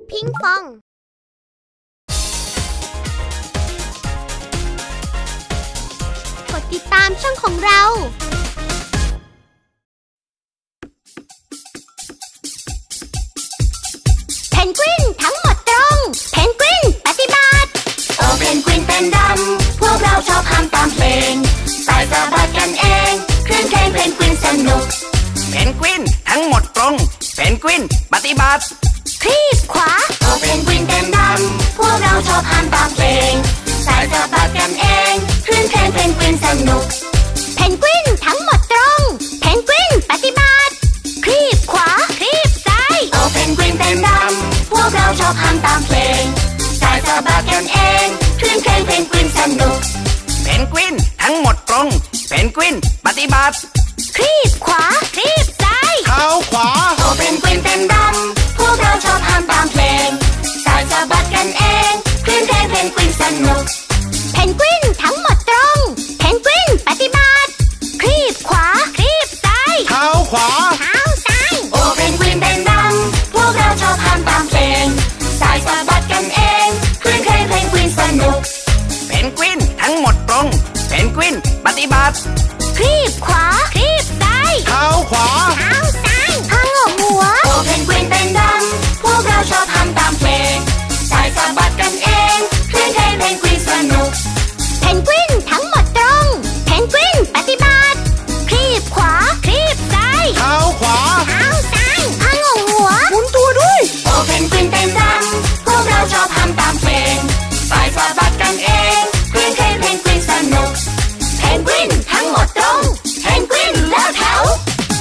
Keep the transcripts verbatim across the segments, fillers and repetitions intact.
พิงฟองกดติดตามช่องของเราเพนกวินทั้งหมดตรงเพนกวินปฏิบัติโอเพนกวินเป็นดำพวกเราชอบห้ามตามเพลงสายสะบัดกันเองคลื่นเพลงเพนกวินสนุกเพนกวินทั้งหมดตรงเพนกวินปฏิบัติคลีบขวาโอเพนกวินเป็นดำพวกเราชอบห้ามตามเพลงสายสะบัดกันเองคลื่นเพลงเพนกวินสนุกเพนกวินทั้งหมดตรงเพนกวินปฏิบัติคลีบขวาคลีบซ้ายโอเพนกวินเป็นดำพวกเราชอบห้ามตามเพลงสายสะบัดกันเองคลื่นเพลงเพนกวินสนุกเพนกวินทั้งหมดตรงเพนกวินปฏิบัติคลีบขวาคลีบซ้ายเท้าขวาโอเพนกวินเป็นดำพวกเราชอบห้ามตามเพลงสายสะบัดกันเองคลื่นเพลงเพนกวินสนุกเพนกวินทั้งหมดตรงเพนกวินปฏิบัติคลีบขวาคลีบซ้ายเท้าขวาเท้าซ้ายโอเพนกวินเป็นดำพวกเราชอบห้ามตามเพลงสายสะบัดกันเองคลื่นเพลงเพนกวินสนุกเพนกวินทั้งหมดตรงเพนกวินปฏิบัติคลีบขวาคลีบซ้ายเท้าขวาเท้าซ้ายพังหัวโอเพนกวินเป็นดำพวกเราชอบห้ามตามเพลงสายสะบัดกันเองคลื่นเพลงเพนกวินสนุกเพนกวินทั้งหมดตรงเพนกวินปฏิบัติคลีบขวาคลีบซ้ายเท้าขวาเท้าซ้ายพังหัวหมุนตัวด้วยโอเพนกวินเป็นดำพวกเราชอบห้ามตามเพลงสายสะบัดกันเองคลื่นเพลงเพนกวินสนุกเพนกวินทั้งหมดตรงเพนกวินแล้วแถว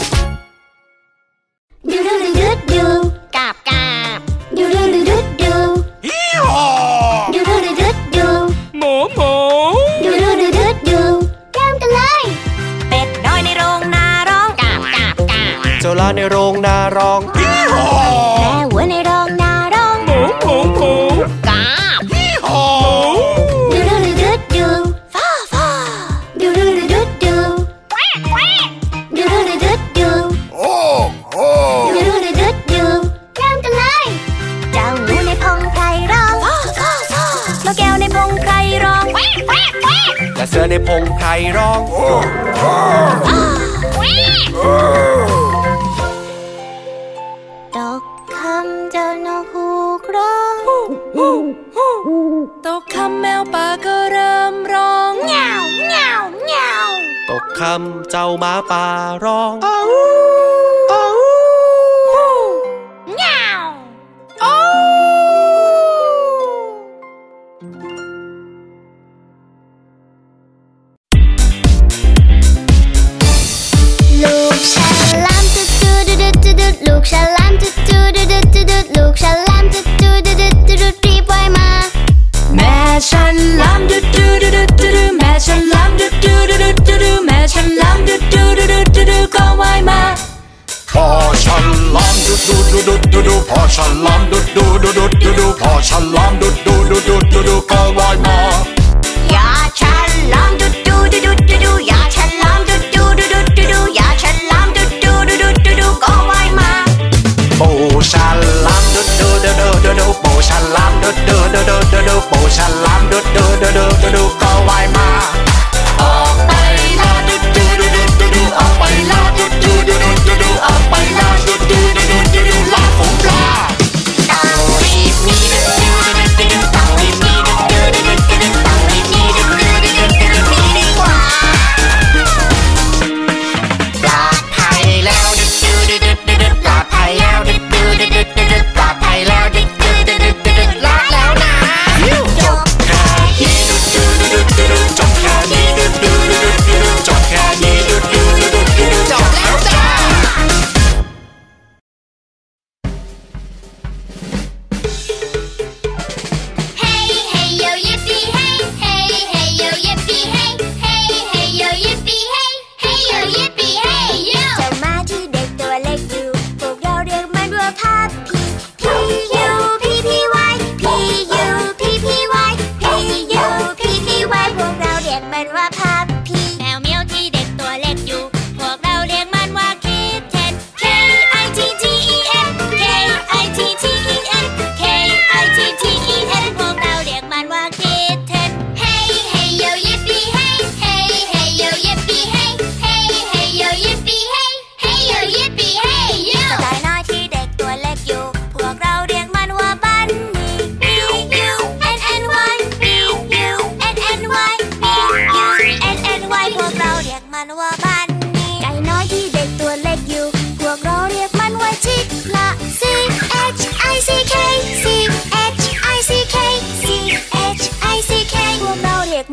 ดูดูดูดูดูกาบกาบดูดูดูดูดูฮี่ฮอดูดูดูดูดูหมูหมูดูดูดูดูดูเริ่มกันเลยเป็ดน้อยในโรงนาร้องกาบกาบกาบเจ้าลาในโรงนาร้องฮี่ฮอแม่วัวในโรงนาร้องหมูหมูหมูกาบฮี่ฮอดูดูดูดูดูฟ้าฟ้าดูดูดูดูดูแควแควดูดูดูดูดูโอ้โอ้ดูดูดูดูดูเริ่มกันเลยเจ้าหนูในพงไพรร้องฟ้าฟ้าฟ้านกแก้วในพงไพรร้องแควแควแควและเสือในพงไพรร้องโอ้โอ้ตกคำเจ้านกฮูกร้องตกคำแมวป่าก็เริ่มร้องเหงาเหงาเหงาตกคำเจ้าหมาป่าร้องเหงาลูกฉลามตุ๊ดตุ๊ดตุ๊ดตุ๊ดตุ๊ดลูกฉลามตุ๊ดตุ๊ดตุ๊ดตุ๊ดตุ๊ดลูกฉลามตุ๊ดตุ๊ดตุ๊ดตุ๊ดตุ๊ดรีบว่ายมาแม่ฉลามตุ๊ดตุ๊ดตุ๊ดตุ๊ดแม่ฉลามตุ๊ดตุ๊ดตุ๊ดตุ๊ดแม่ฉลามตุ๊ดตุ๊ดตุ๊ดตุ๊ดก็ว่ายมาพ่อฉลามดุดดุดดุดดุดพ่อฉลามดุดดุดดุดดุดพ่อฉลามดุดดุดดุดดุดก็ว่ายมาอย่าฉลามดุดดุดดุดดุดอย่าฉลามดุดดุดดุดดุดอย่าฉลามดุดดุดดุดดุดก็ว่ายมาปูฉลามดุดดุดดุดดุดปูฉลามดุดดุดดุดดุดปูฉลามดุดดุดดุดดุดก็ว่ายมาออกไปลาดุดดุดดุดดุดออกไปลาดุดดุดดุดดุดออกไปลาดุดดุดดุดดุดลาของปลาต้องรีบมีดุดดุดดุดต้องรีบมีดุดดุด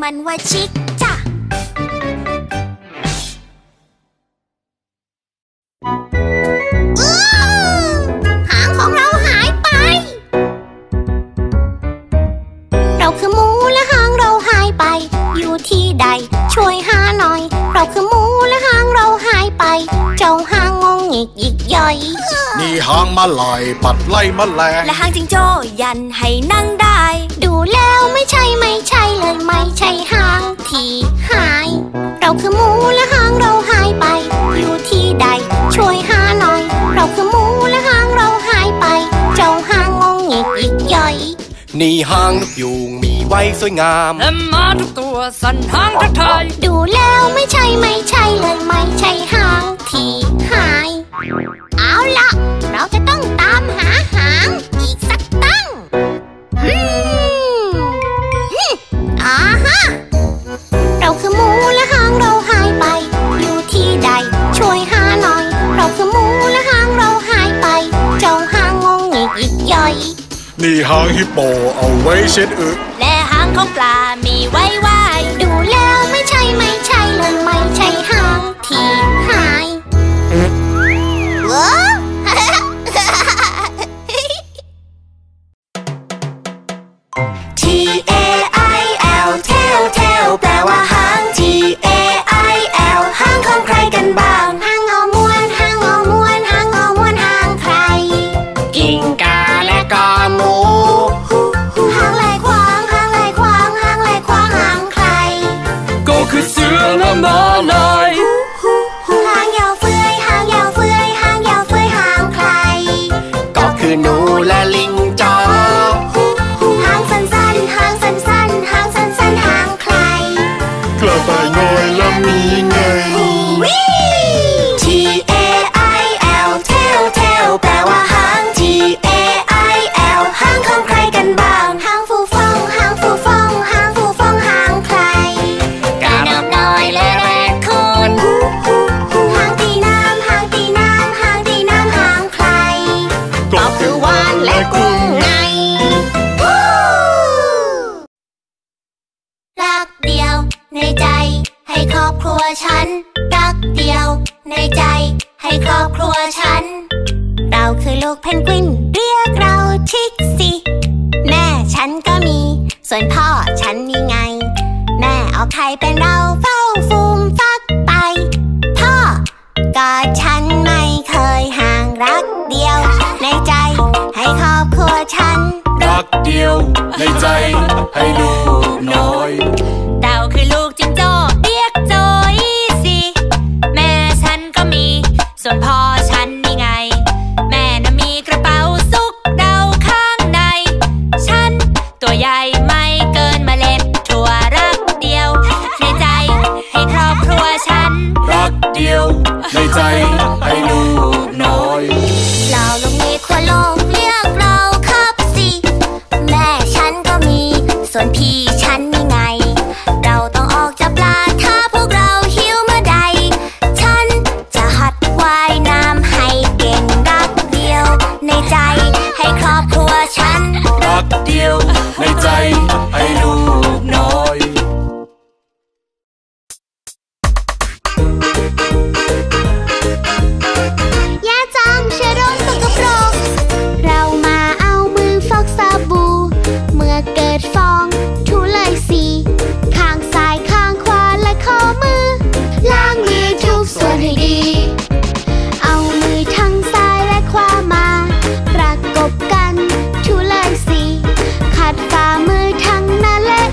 มันว่าชิคจ้ะหางของเราหายไปเราคือหมูและหางเราหายไปอยู่ที่ใดช่วยหาหน่อยเราคือหมูและหางเราหายไปเจ้าหางงงงิกยิกย่อยนี่หางมาลายปัดไล่แมลงและหางจิงโจ้ยันให้นั่งได้ดูแล้วไม่ใช่ไม่ใช่เลยไม่ใช่หางที่หายเราคือหมูและหางเราหายไปอยู่ที่ใดช่วยหาหน่อยเราคือหมูและหางเราหายไปเจ้าหางงงงิกยิกย่อยนี่หางนกยูงมีไว้สวยงามและมาทุกตัวสั่นหางทักทายดูแล้วไม่ใช่ไม่ใช่เลยไม่ใช่หางที่หายเอาล่ะเราจะต้องตามหาหางอีกสักตั้งฮึมอ่าฮะเราคือหมูและหางเราหายไปอยู่ที่ใดช่วยหาหน่อยเราคือหมูและหางเราหายไปเจ้าหางงงงิกยิกย่อยนี่หางฮิปโปเอาไว้เช็ดอึและหางของปลามีไว้ว่ายดูแล้วไม่ใช่ไม่ใช่เลยไม่ใช่หางที่หายว้า T A I L tail tail แปลว่าหาง T A I L หางของใครกันบ้างหางงอม้วนหางงอม้วนหางงอม้วนหางใครกิ้งก่าและกอหมูหางลายขวางหางลายขวางหางลายขวางหางใครก็คือเสือและม้าลายหางยาวเฟื้อยหางยาวเฟื้อยหางยาวเฟื้อยหางใครก็คือหนูและลิงจ๋อหางสั้นสั้นหางสั้นสั้นหางสั้นสั้นหางใครกระต่ายน้อยและมีไง T A I L tail tail แปลว่าหาง T A I L หางของใครกันบ้างหางฟูฟ่องหางฟูฟ่องหางฟูฟ่องหางใครกาน้ำน้อยและแรดคูนหางตีน้ำหางตีน้ำหางตีน้ำหางใครก็คือวาฬและกุ้งไงรักเดียวในใจให้ครอบครัวฉันรักเดียวในใจให้ครอบครัวฉันเราคือลูกเพนกวินเรียกเราชิคซี่แม่ฉันก็มีส่วนพ่อฉันนี่ไงแม่เอาไข่เป็นเราเฝ้าฟูมฟักไปพ่อกอดฉันไม่เคยห่างรักเดียวในใจให้ครอบครัวฉันรักเดียวในใจให้ลูกน้อยเราคือลูกจิงโจ้เรียกโจอีสิแม่ฉันก็มีส่วนพ่อฉันนี่ไงแม่น่ะมีกระเป๋าซุกเดาข้างในฉันตัวใหญ่ไม่เกินเมล็ดถั่วรักเดียวในใจให้ครอบครัวฉันรักเดียวในใจให้ลูกน้อยเราลูกนี้ทั่วโลกเรียกเราครับสิแม่ฉันก็มีส่วนพี่ฉันนี่ไงเราต้องออกจับปลาถ้าพวกเราหิวเมื่อใดฉันจะหัดว่ายน้ำให้เก่งรักเดียวในใจให้ครอบครัวฉันรักเดียวในใจให้ลูกน้อยย่าจังเชื้อโรคสกปรกเรามาเอามือฟอกสบู่เมื่อเกิดฟองถูเลยสิข้างซ้ายข้างขวาและข้อมือล้างมือทุกส่วนให้ดีเอามือทั้งซ้ายและขวามาประกบกันถูเลยสิขัดฝ่ามือทั้งหน้าและ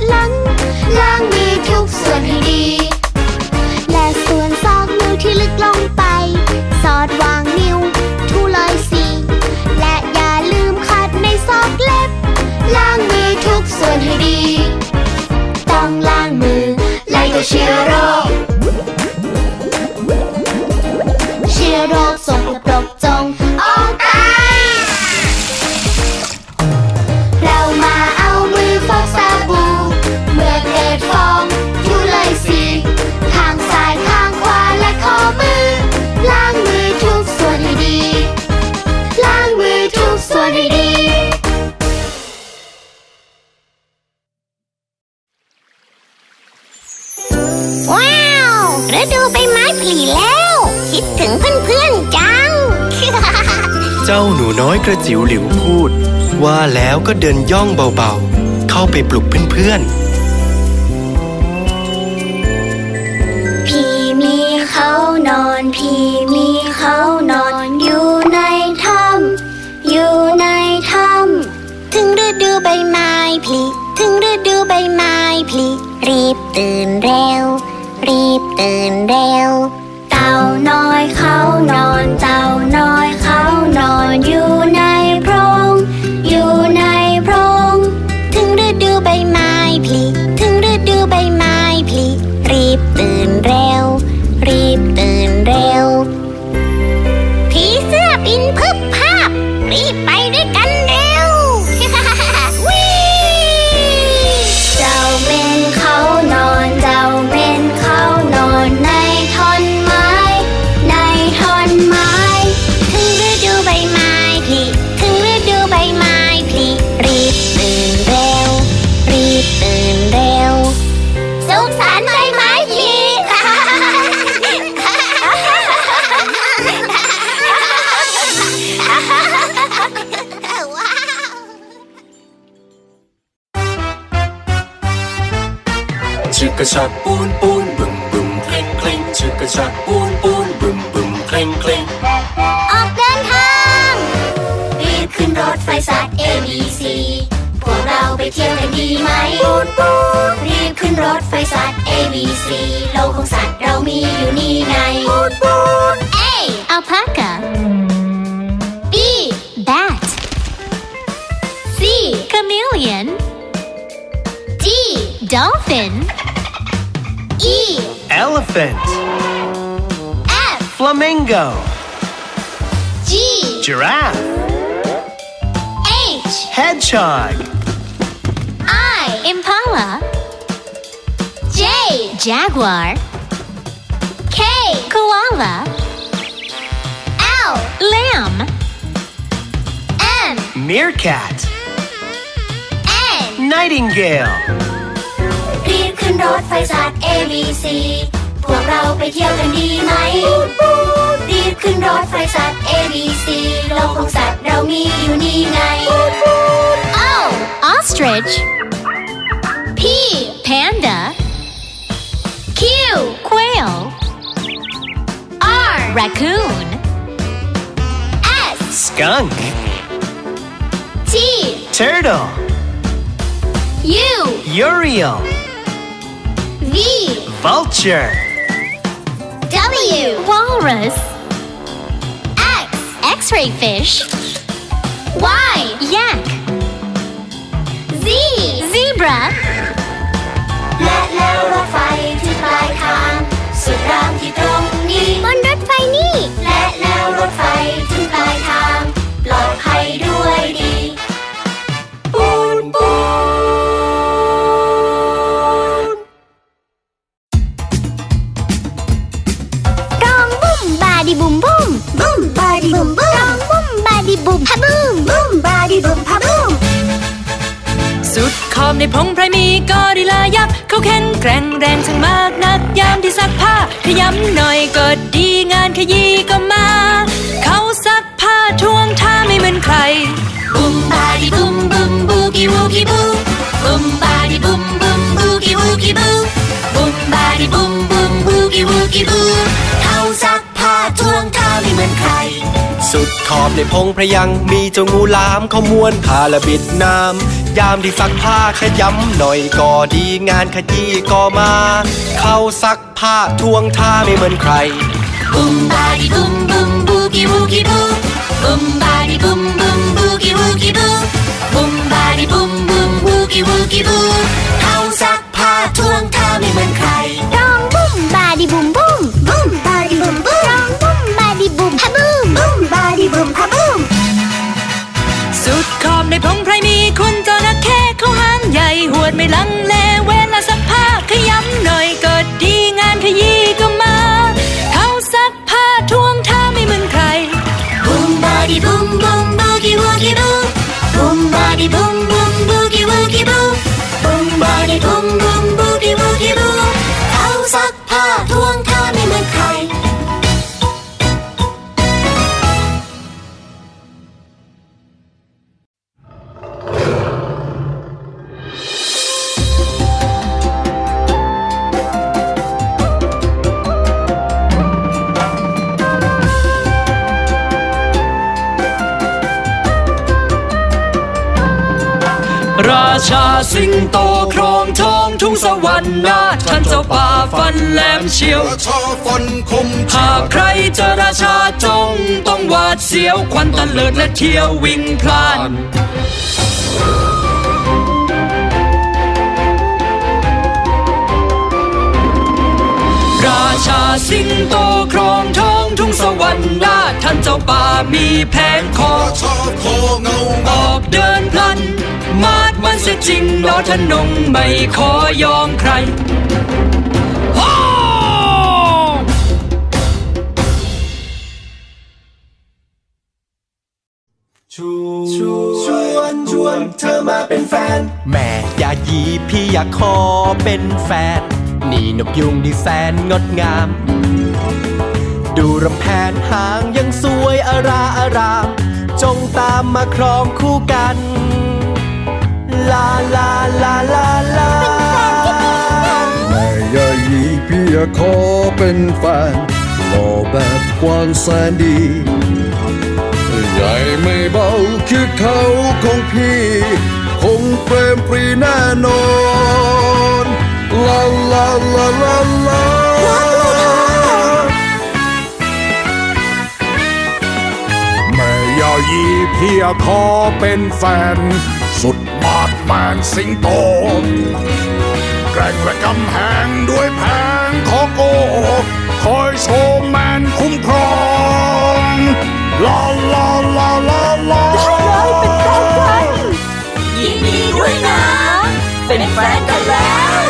ฤดูใบไม้ผลิแล้วคิดถึงเพื่อนๆจังเจ้าหนูน้อยกระจิ๋วหลิวพูดว่าแล้วก็เดินย่องเบาๆเข้าไปปลุกเพื่อนๆพี่มีเขานอนพี่มีเขานอนอยู่ในถ้ำอยู่ในถ้ำถึงฤดูใบไม้ผลิถึงฤดูใบไม้ผลิรีบตื่นเร็วรีบตื่นเร็วเต่าน้อยเขานอนเต่าน้อยเขานอนอยู่ในโพรงอยู่ในโพรงถึงฤดูใบไม้ผลิถึงฤดูใบไม้ผลิรีบตื่นเร็วรีบตื่นเร็วผีเสื้อบินพึบภาพรีบไปด้วยกันเร็ว เจ้าเม่นเขานอนเจ้าเม่นเขานอนในท่อนไม้ในท่อนไม้ถึงฤดูใบไม้ผลิถึงฤดูใบไม้ผลิรีบตื่นเร็วรีบตื่นเร็วสุขสันต์ใบไม้ผลิชิกกะชักปูนปูนบึมบึมเคล้งเคล้งชิกกะชักปูนปูนบึมบึมเคล้งเคล้งออกเดินทางรีบขึ้นรถไฟสัตว์ เอ บี ซี พวกเราไปเที่ยวกันดีไหมปูนปูนรีบขึ้นรถไฟสัตว์ เอ บี ซี โลกของสัตว์เรามีอยู่นี่ไงปูนปูน A alpaca B bat C chameleon D dolphin E elephant F flamingo G giraffe H hedgehog I impala J jaguar K koala L lamb M meerkat N nightingale รีบขึ้นรถไฟสัตว์ เอ บี ซี พวกเราไปเที่ยวกันดีไหมรีบขึ้นรถไฟสัตว์ เอ บี ซี โลกของสัตว์เรามีอยู่นี่ไง O ostrich P panda Q quail R raccoon S skunk T turtle U uriel V vulture W walrus X x-ray fish Y yak Z zebra และแล้วรถไฟถึงปลายทางสุดรางที่ตรงนี้บนรถไฟนี่และแล้วรถไฟถึงปลายทางปลอดภัยด้วยดีปูนปูนร้องบุ้มบาดิบุ้มบุ้มบุ้มบาดิบุ้มบุ้มร้องบุ้มบาดิบุ้มฮะบุ้มบุ้มบาดิบุ้มฮะบุ้มสุดขอบในพงไพรมีกอริลลายักษ์เขาแข็งแกร่งแรงช่างมากนักยามที่ซักผ้าขยำหน่อยก็ดีงานขยี้ก็มาเขาซักผ้าท่วงท่าไม่เหมือนใครบุมบาดิบุมบุมบูกิวูกิบูบุมบาดิบุมบุมบูกิวูกิบูบุมบาดิบุมบุมบูกิวูกิบูเขาซักผ้าท่วงท่าไม่เหมือนใครสุดขอบในพงพระยังมีเจ้างูหลามเขาม้วนผ้าและบิดน้ำยามที่ซักผ้าขยำหน่อยก็ดีงานขยี้ก็มาเขาซักผ้าท่วงท่าไม่เหมือนใครบุมบาดิบุมบุมบูกิวูกิบูบุมบาดิบุมบุมบูกิวูกิบูบุมบาดิบุมบุมบูกิวูกิบูเขาซักผ้าท่วงท่าไม่เหมือนใครร้องบุ้มบาดิบุ้มบุ้มบุ้มบาดิบุ้มบุ้มร้องบุ้มบาดิบุ้มฮะบุ้มบุ้มบาดิบุ้มฮะบุ้มสุดขอบในพงไพรมีคุณจระเข้เขาหางใหญ่หวดไม่ลังเลเวลาซักผ้าขยำหน่อยก็ดีงานขยี้ก็มาเขาซักผ้าท่วงท่าไม่เหมือนใครบุมบาดิบุมบุมบูกิวูกิบูบุมบาดิบุมบุมบูกิวูกิบูบุมบาดิบุมบุมบูกิวูกิบูเขาซักผ้าท่วงท่าไม่ราชาสิงโตครองทองทุ่งสวรรค์นาท่านเจ้าป่าฟันแหลมเฉียวราชาฟันคมหากใครเจอราชาจงต้องหวาดเสียวควันตะเลิดและเที่ยววิ่งพล่านราชาสิงโตครองทองทุ่งสวรรค์นาท่านเจ้าป่ามีแผนคอออกเดินพลันมาดมันเสียจริงนอทนงไม่ขอยอมใครชวนชวนเธอมาเป็นแฟนแม่อยากยีพี่อยากขอเป็นแฟนนี่นกยุงที่แสนงดงามดูรำแพนหางยังสวยอาราอารามจงตามมาครองคู่กันลาลาลาลาลาแม่ยายีพี่อยากขอเป็นแฟนหล่อแบบกวางแสนดีใหญ่ไม่เบาคือเขาของพี่คงเปรมปรีแน่นอนลาลาลาลาลาแม่ยายีพี่ขอเป็นแฟนสุดมาดแมนสิงโตแกร่งและกำแหงด้วยแผงขอโกคอยโชว์แมนคุ้มครองลาลาลาลาลาเป็นแฟนกันยินดีด้วยนะเป็นแฟนกันแล้ว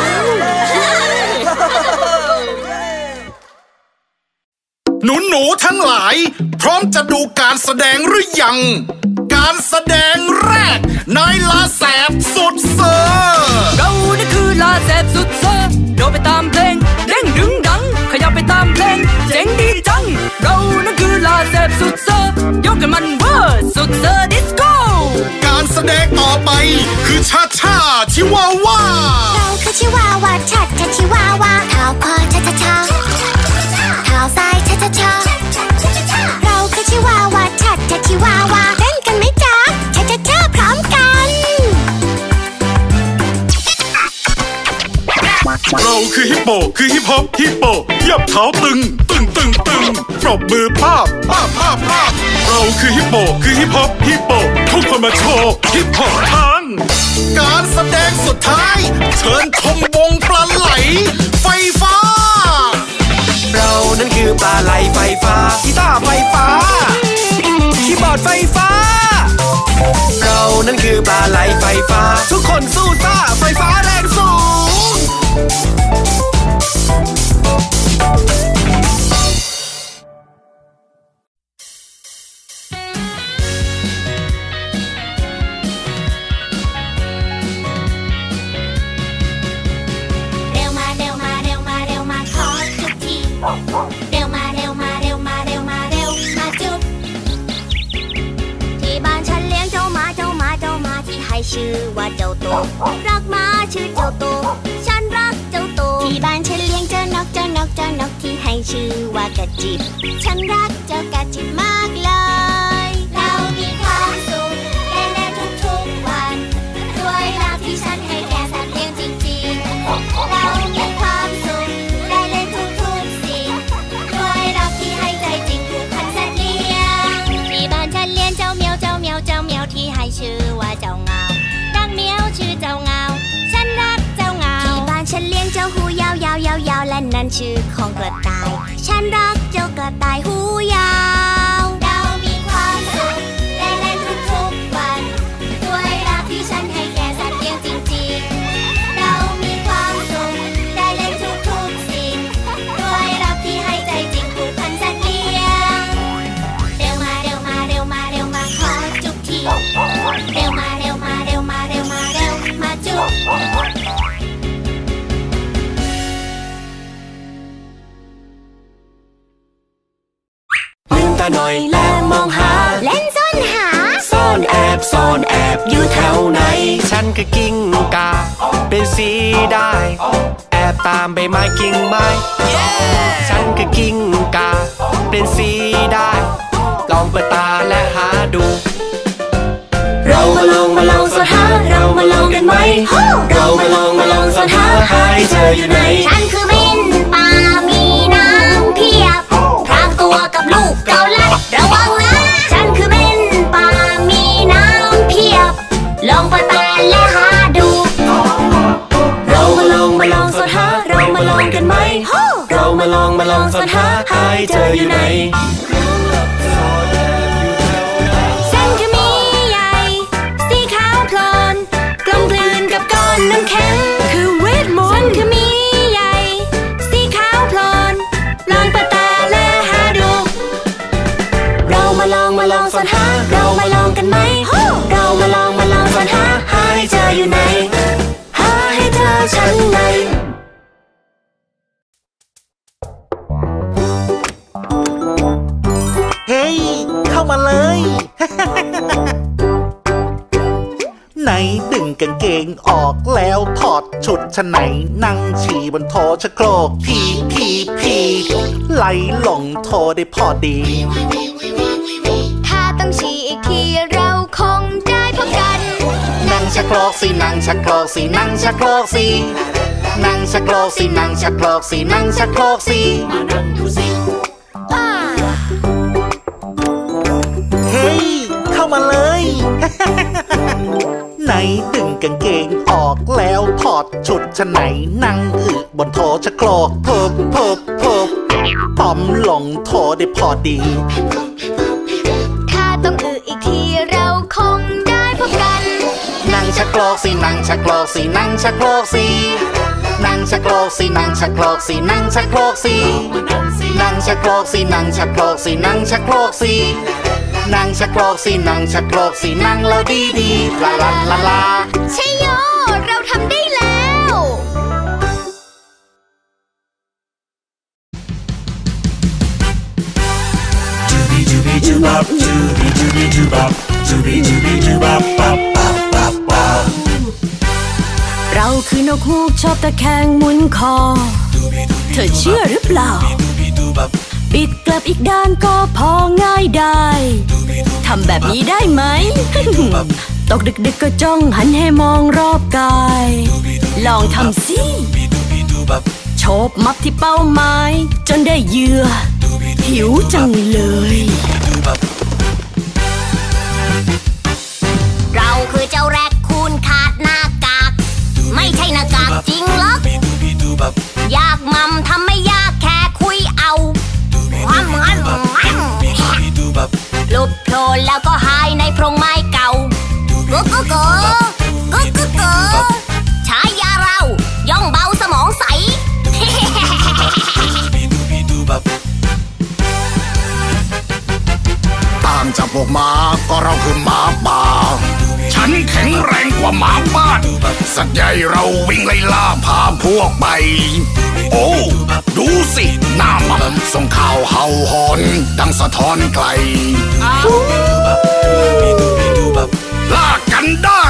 หนูหนูทั้งหลายพร้อมจะดูการแสดงหรือยังการแสดงแรกนายลาแสบสุดเซอร์เรานี่คือลาแสบสุดเซอร์โดดไปตามเพลงเด้งดึงดังขยับไปตามเพลงเจ๋งดีจังเรานั่นคือลาแสบสุดเซอร์ยกกันมันเวอร์สุดเซอร์ดิสโก้การแสดงต่อไปคือชาชาชิวาว่าเราคือชิวาว่าชัดชัดชิวาว่าเท้าขวาชาชาชาเท้าซ้ายชาชาชาเราคือชิวาว่าชัดชัดชิวาว่าเต้นกันไหมจ๊ะชาชาชาพร้อมกันเราคือฮิปโปคือฮิปฮอปฮิปโปยับเท้าตึงตึงตึงตึงปรบมือภาพภาพภาพภาพเราคือฮิปโปคือฮิปฮอปฮิปโปทุกคนมาโชว์ฮิปฮอปทันการแสดงสุดท้ายเชิญชมวงปลาไหลไฟฟ้าเรานั้นคือปลาไหลไฟฟ้ากีตาร์ไฟฟ้าคีย์บอร์ดไฟฟ้าเรานั้นคือปลาไหลไฟฟ้าทุกคนสู้ซ่าไฟฟ้าแรงสูงเร็วมาเร็วมาเร็วมาเร็วมาเร็วมาจุ๊บที่บ้านฉันเลี้ยงเจ้าหมาเจ้าหมาเจ้าหมาที่ให้ชื่อว่าเจ้าโตรักหมาชื่อเจ้าโตฉันรักเจ้าโตที่บ้านฉันเลี้ยงเจ้านกเจ้านกเจ้านกที่ให้ชื่อว่ากระจิบฉันรักเจ้ากระจิบมากเลยเรามีความสุขเล่นได้ทุกๆวันด้วยรักที่ฉันให้แก่สัตว์เลี้ยงจริงๆเรามีความสุขได้เล่นทุกที่ให้ชื่อว่าเจ้าเงาดังเมียวชื่อเจ้าเงาฉันรักเจ้าเงาที่บ้านฉันเลี้ยงเจ้าหูยาวยาวยาวยาวและนั่นชื่อของกระต่ายฉันรักเจ้ากระต่ายหูยาวเรามีความสุขได้เล่นทุกๆวันด้วยรักที่ฉันให้แก่สัตว์เลี้ยงจริงๆเรามีความสุขได้เล่นทุกๆสิ่งด้วยรักที่ให้ใจจริงผูกพันสัตว์เลี้ยงเร็วมาเร็วมาเร็วมาเร็วมาขอจุ๊บทีเร็วมาเร็วมาเร็วมาเร็วมาเร็วมาจุ๊บลืมตาหน่อยและมองหาเล่นซ่อนหาซ่อนแอบซ่อนแอบอยู่แถวไหนฉันคือกิ้งก่าเป็นสีได้แอบตามใบไม้กิ่งไม้ yeah! ฉันคือกิ้งก่าเป็นสีได้ลองเปิดตาและหาดูเรามาลองมาลองสอดหาเรามาลองเรามาลองมาลองซ่อนหาหาให้เจออยู่ไหนฉันคือมิ้นป่ามีน้ำเพียบพรางตัวกับลูกเกาลัดระวังนะฉันคือมิ้นป่ามีน้ำเพียบลองปะตาและหาดูเรามาลองมาลองซ่อนหาเรามาลองกันไหมเรามาลองมาลองซ่อนหาหาให้เจออยู่ไหนฉันคือมีใหญ่สีขาวโพลนกลมกลืนกับก้อนน้ำแข็งคือเวทมนต์ฉันคือมีใหญ่สีขาวโพลนลองปะตาและหาดูเรามาลองมาลองซ่อนหาเรามาลองกันไหมเรามาลองมาลองซ่อนหาหาให้เจออยู่ไหนหาให้เจอฉันไหนเฮ้ยเข้ามาเลยไหนดึงกางเกงออกแล้วถอดชุดชั้นในนั่งฉี่บนโถชะโครกพีพีพีไหลลงโถได้พอดีถ้าต้องฉี่อีกทีเราคงได้พบกันนั่งชะโครกสินั่งชะโครกสินั่งชะโครกสินั่งชะโครกสินั่งชะโครกสินั่งชะโครกสิมานั่งดูสิเฮ้ยเข้ามาเลยไหนดึงกางเกงออกแล้วถอดชุดชั้นในนั่งอึบนโถชะโครกเพิบเพิบเพิบต่อมลงโถได้พอดีถ้าต้องอึอีกทีเราคงได้พบกันนั่งชะโครกสินั่งชะโครกสินั่งชะโครกสินั่งชะโครกสินั่งชะโครกสินั่งชะโครกสินั่งชะโครกสินั่งชะโครกสินั่งชะโครกสินั่งชะโครกสินั่งชะโครกสินั่งแล้วดีดีลาลาลาลาใช่โยเราทำได้แล้วเราคือนกฮูกชอบตะแคงหมุนคอเธอเชื่อหรือเปล่าปิดกลับอีกด้านก็พอง่ายได้ทำแบบนี้ได้ไหม ตกดึกๆก็จ้องหันให้มองรอบกายลองทำสิโฉบมับที่เป้าหมายจนได้เหยื่อหิวจังเลยเราคือเจ้าแรคคูนขาดหน้ากากไม่ใช่หน้ากากจริงหรอกยากมั่มทำไม่ยากแค่คุยเอาหลุดโผล่แล้วก็หายในโพรงไม้เก่ากุ๊กกุ๊กกุ๊กกุ๊กกุ๊กกุ๊กฉายาเราย่องเบาสมองใสต่างจากพวกหมาก็เราคือหมาป่าฉันแข็งแรงกว่าหมาบ้านสัตว์ใหญ่เราวิ่งไล่ล่าพาพวกไปโอ้ดูสิหน้ามันส่งข่าวเห่าหอนดังสะท้อนไกลลากกันได้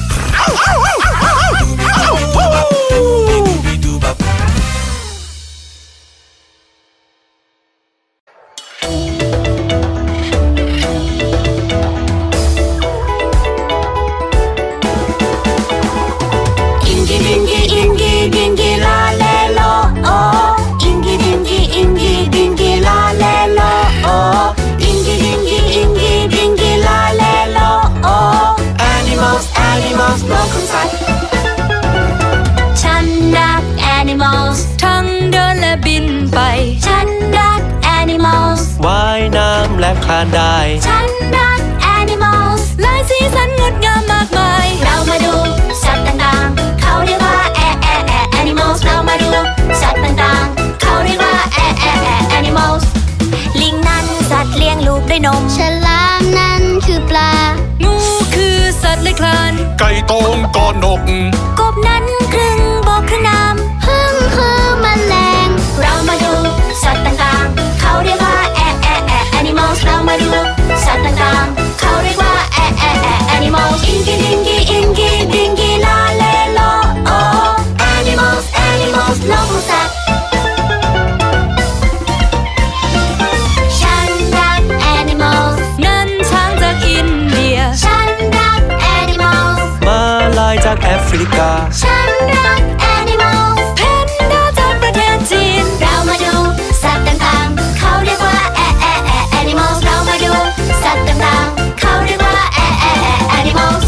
ทั้งเดินและบินไปฉันรัก Animals ว่ายน้ำและคลานได้ฉันรัก Animals หลายสีสันงดงามมากมายเรามาดูสัตว์ต่างๆเขาเรียกว่าแอแอแอ Animals เรามาดูสัตว์ต่างๆเขาเรียกว่าแอแอแอ Animals ลิงนั้นสัตว์เลี้ยงลูกด้วยนมฉลามนั้นคือปลางูคือสัตว์เลื้อยคลานไก่โตงก็นกกบนั้นครึ่งบกครึ่งน้ำพึ่งคือแมลงเรามาดูสัตว์ต่างๆเขาเรียกว่าแอแอแอ Animals เรามาดูสัตว์ต่างๆเขาเรียกว่าแอแอแอ Animals อิงกีดิงกีอิงกีดิงกีลาเลโลโอ Animals Animals โลกของสัตว์ฉันรัก Animals นั่นช้างจากอินเดียฉันรัก Animals ม้าลายจากจากแอฟริกาฉันรัก Animals แพนด้าจากประเทศจีนเรามาดูสัตว์ต่างๆเขาเรียกว่า Animals เรามาดูสัตว์ต่างๆเขาเรียกว่า Animals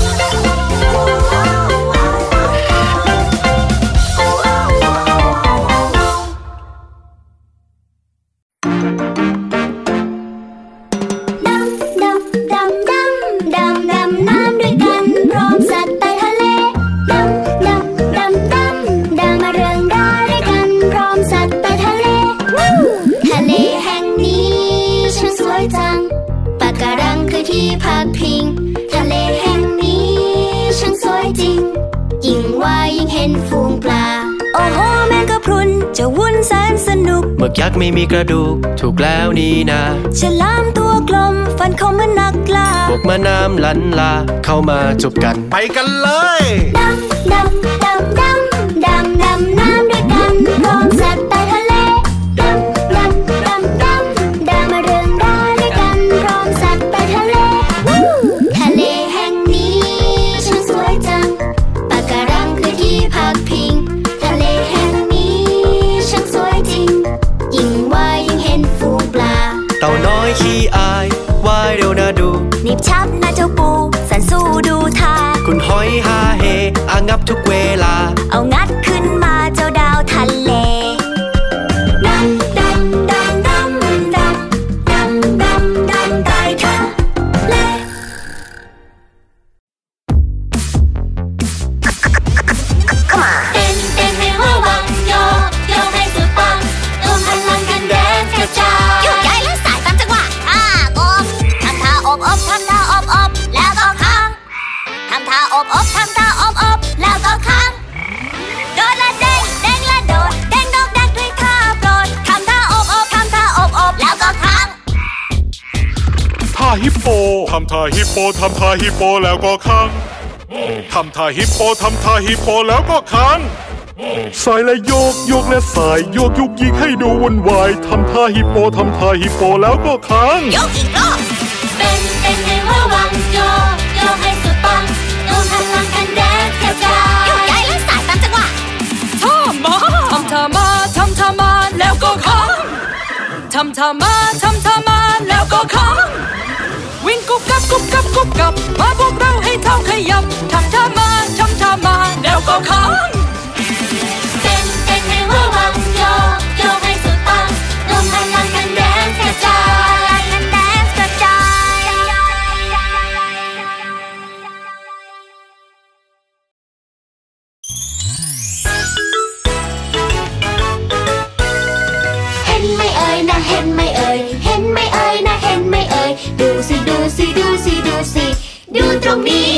ที่พักพิงทะเลแห่งนี้ช่างสวยจริงยิ่งว่ายิ่งเห็นฝูงปลาโอ้โหแมงกะพรุนจะวุ่นแสนสนุกหมึกยักษ์ไม่มีกระดูกถูกแล้วนี่นาฉลามตัวกลมฟันคมเหมือนนักล่าพวกแม่น้ำลันลาเข้ามาจูบกันไปกันเลยดำดำดำดำดำดำน้ำด้วยกันพร้อมสัตว์ใต้ทะเลดำดำดำดำดำมาเรื่องราวด้วยกันพร้อมสัตว์ใต้ทะเลทะเลแห่งนี้ช่างสวยจังปะการังคือที่พักพิงทะเลแห่งนี้ช่างสวยจริงยิ่งว่ายิ่งเห็นฝูงปลาเต่าน้อยขี้อายว่ายเร็วน่าดูนิบชับนะเจ้าปูสันสู้ดูท่าคุณหอยฮาเฮอางับทุกเวลาเอางัดขึ้นมาเจ้าดาวทะเลดำดำดำดำดำดำดำดำใต้ทะเลเต้นเต้นให้ระวังโยกโยกให้สุดปังรวมพลังกันแดนกระจายโยกย้ายและสายตามจังหวะอ่ากบทำท่าอบอบทำท่าอบอบแล้วก็ค้างทำท่าอบอบทำท่าอบอบแล้วก็ค้างโดดละเด้งเด้งละโดดเด้งดอกแดกด้วยท่าโปรดทำท่าอบอบทำท่าอบอบแล้วก็ค้างท่าฮิปโปทำท่าฮิปโปทำท่าฮิปโปแล้วก็ค้างทำท่าฮิปโปทำท่าฮิปโปแล้วก็ค้างสายและโยกโยกและสายโยกยุกยิกให้ดูวุ่นวายทำท่าฮิปโปทำท่าฮิปโปแล้วก็ค้างโยกอีกรอบเต้นเต้นให้ระวังโยกโยกให้สุดปังรวมพลังกันแดนกระจายโยกย้ายและสายตามจังหวะท่ามาทำท่ามาทำท่ามาแล้วก็ค้างทำท่ามาทำท่ามาแล้วก็ค้างวิ่งกุ๊บกับกุ๊บกับกุ๊บกับมาพวกเราให้เท้าขยับทำท่ามาทำท่ามาแล้วก็ค้างเต้นเต้นให้ระวังโยกโยกให้สุดปังรวมพลังกันแดนกระจายกันแดนกระจายเห็นไหมเอ่ยนะเห็นไหมเอ่ยเห็นไหมเอ่ยนะเห็นไหมเอ่ยดูสิดูสิดูสิดูสิดูตรงนี้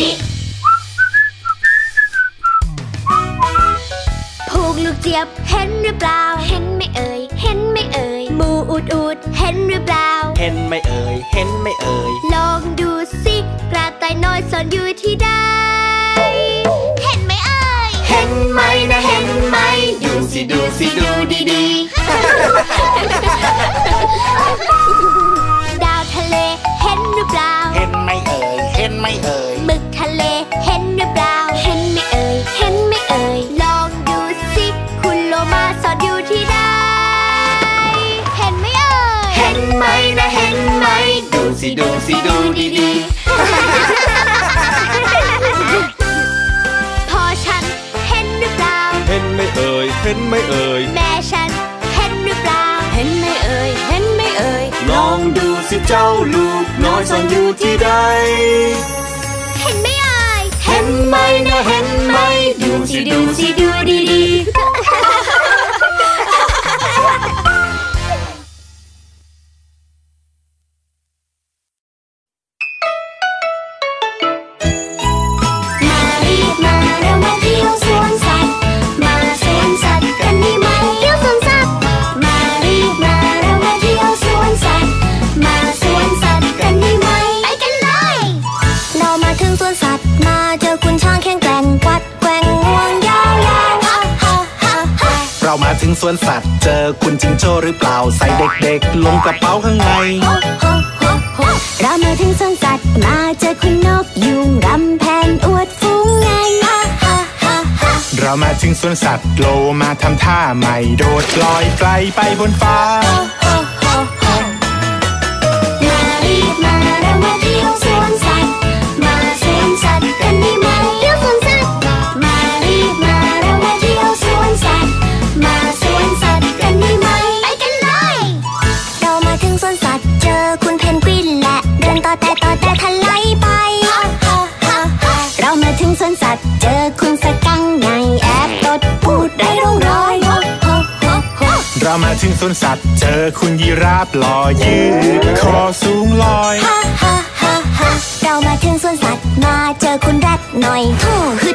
ผูกลูกเจี๊ยบเห็นหรือเปล่าเห็นไหมเอ่ยเห็นไหมเอ่ยหมูอูดอูดเห็นหรือเปล่าเห็นไหมเอ่ยเห็นไหมเอ่ยลองดูสิกระต่ายน้อยซ่อนอยู่ที่ใดเห็นไหมเอ่ยเห็นไหมนะเห็นไหมดูสิดูสิดูดีๆดาวทะเลเห็นหรือเปล่าเห็นไหมเอ่ยเห็นไหมเอ่ยหมึกทะเลเห็นหรือเปล่าเห็นไหมเอ่ยเห็นไหมเอ่ยลองดูสิคุณโลมาซ่อนอยู่ที่ใดเห็นไหมเอ่ยเห็นไหมนะเห็นไหมดูสิดูสิดูดีๆพ่อฉันเห็นหรือเปล่าเห็นไหมเอ่ยเห็นไหมเอ่ยแม่ฉันเห็นหรือเปล่าเห็นไหมเอ่ยเห็นไหมเอ่ยลองดูสิเจ้าลูกน้อยซ่อนอยู่ที่ใดเห็นไหมเอ่ยเห็นไหมนะเห็นไหมดูสิดูสิดูดีๆมาถึงสวนสัตว์เจอคุณจิงโจ้หรือเปล่าใส่เด็กๆลงกระเป๋าข้างในเรามาถึงสวนสัตว์มาเจอคุณนกยุงรำแพนอวดฝูงไงมาถึงสวนสัตว์โลมาทำท่าใหม่โดดลอยไกลไปบนฟ้ามารีบมาเรามาเที่ยวสวนสัตว์มาสวนสัตว์กันดีไหมเที่ยวสวนสัตว์มารีบมาเรามาเที่ยวสวนสัตว์มาสวนสัตว์กันดีไหมไปกันเลยเรามาถึงสวนสัตว์เจอคุณเพนกวินและเดินต่อแต่ต่อแต่ทะไหลไปเรามาถึงสวนสัตว์เจอคุณสกังไงแอบตดพูดไร้ร่องรอยเรามาถึงสวนสัตว์เจอคุณยีราฟหล่อยืดคอสูงลอยเรามาถึงสวนสัตว์มาเจอคุณแรดหน่อยฮู้